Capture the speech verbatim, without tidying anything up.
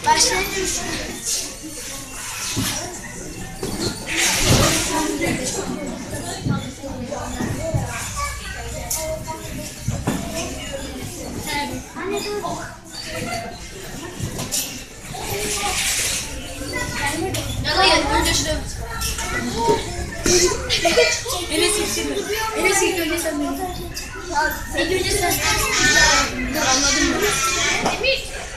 Başlayalım. Anne dur. Hayır, önce şuraya. Enes gitsin. Enes git önce sen beni. İlk önce sen. Dur anladım ben.